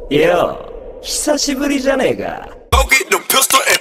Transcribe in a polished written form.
よ、久しぶりじゃねえか。 Go get the pistol